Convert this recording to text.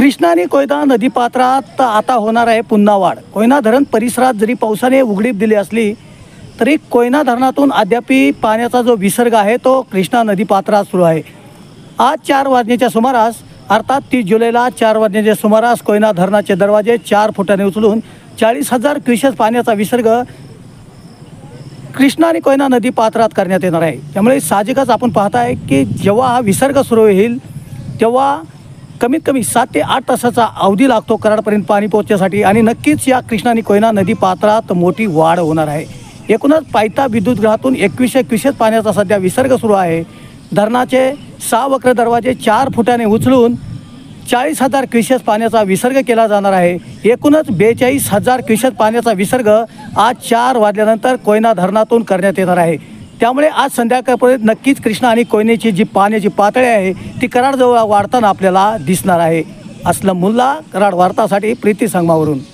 कृष्णा आणि कोयना नदीपात्रात आता होणार आहे पुन्हा वाढ. कोयना धरण परिसरात जरी पावसाने उघडीप दिली असली तरी कोयना धरणातून अद्यापी पाण्याचा जो विसर्ग आहे तो कृष्णा नदीपात्रात सुरू आहे. आज 4 वाजण्याच्या सुमारास अर्थात 30 जुलैला 4 वाजण्याच्या सुमारास कोयना धरणाचे दरवाजे 4 फुटाने उचलून 40,000 क्युसेस पाण्याचा विसर्ग कृष्णा आणि कोयना नदीपात्रात करण्यात येणार आहे. त्यामुळे साहजिकच आपण पाहताय की जेव्हा हा विसर्ग सुरू होईल तेव्हा कमीत कमी 7 ते 8 तासाचा अवधी लागतो कराडपर्यंत पाणी पोहोचण्यासाठी आणि नक्कीच या कृष्णा आणि कोयना नदीपात्रात मोठी वाढ होणार आहे. एकूणच पायथा विद्युतगृहातून 2100 क्युसेस पाण्याचा सध्या विसर्ग सुरू आहे. धरणाचे 6 वक्र दरवाजे 4 फुटाने उचलून 40,000 क्युसेस पाण्याचा विसर्ग केला जाणार आहे. एकूणच 42,000 क्युसेस पाण्याचा विसर्ग आज 4 वाजल्यानंतर कोयना धरणातून करण्यात येणार आहे. त्यामुळे आज संध्याकाळपर्यंत नक्कीच कृष्णा आणि कोयनेची जी पाण्याची पातळी आहे ती कराडजवळ वाढताना आपल्याला दिसणार आहे. असलम मुल्ला, कराड वार्तासाठी प्रीती संगमावरून.